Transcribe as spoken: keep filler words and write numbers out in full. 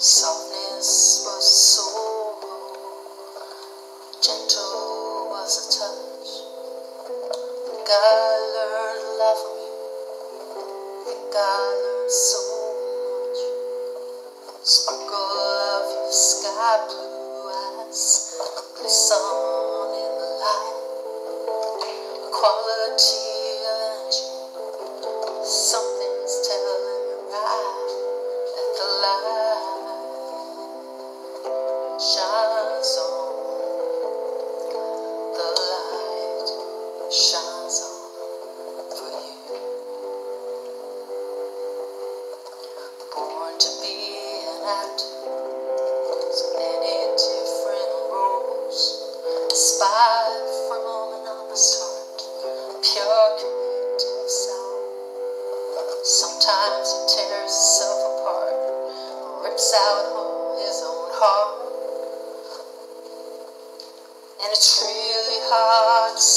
Softness was a soul, gentle was a touch. Think I learned a lot from you. Think I learned so much. Sparkle of your sky blue eyes, glisten in the light. Quality of energy, something's telling me right that the light shines on, the light shines on for you. Born to be an actor, so many different roles, inspired from an honest heart, pure creative sound. Sometimes he tears himself apart, rips out all his own heart. And it's really hard to